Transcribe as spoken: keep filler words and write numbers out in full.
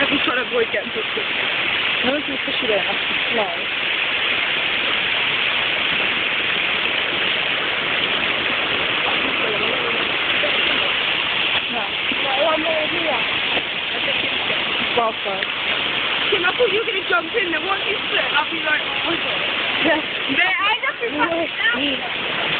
I'm trying to avoid getting pushed in. No one's going to push you in, that's too slow. No. No, one more here. Well, so. Kim, I thought you were going to jump in, then once you split, I'll be like, oh my god. Yeah. But I just